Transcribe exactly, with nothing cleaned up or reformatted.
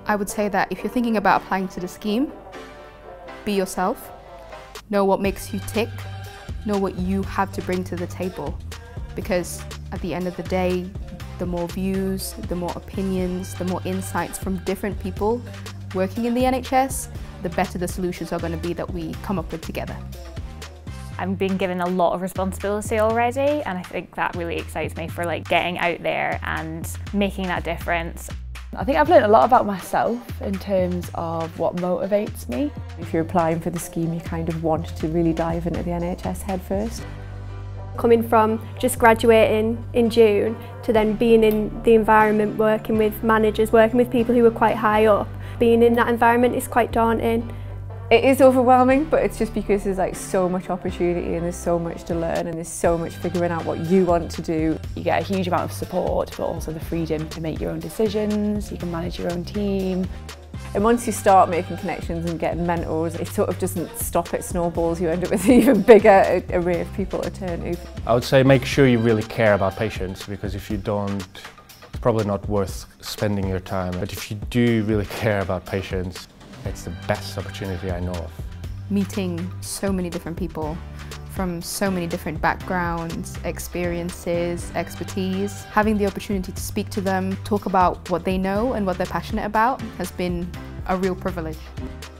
I would say that if you're thinking about applying to the scheme, be yourself, know what makes you tick, know what you have to bring to the table. Because at the end of the day, the more views, the more opinions, the more insights from different people working in the N H S, the better the solutions are going to be that we come up with together. I've been given a lot of responsibility already, and I think that really excites me for like getting out there and making that difference. I think I've learned a lot about myself in terms of what motivates me. If you're applying for the scheme, you kind of want to really dive into the N H S head first. Coming from just graduating in June to then being in the environment, working with managers, working with people who are quite high up, being in that environment is quite daunting. It is overwhelming, but it's just because there's like so much opportunity and there's so much to learn and there's so much figuring out what you want to do. You get a huge amount of support, but also the freedom to make your own decisions, you can manage your own team. And once you start making connections and getting mentors, it sort of doesn't stop at snowballs. You end up with an even bigger array of people to turn to. I would say make sure you really care about patients, because if you don't, it's probably not worth spending your time. But if you do really care about patients, it's the best opportunity I know of. Meeting so many different people from so many different backgrounds, experiences, expertise. Having the opportunity to speak to them, talk about what they know and what they're passionate about has been a real privilege.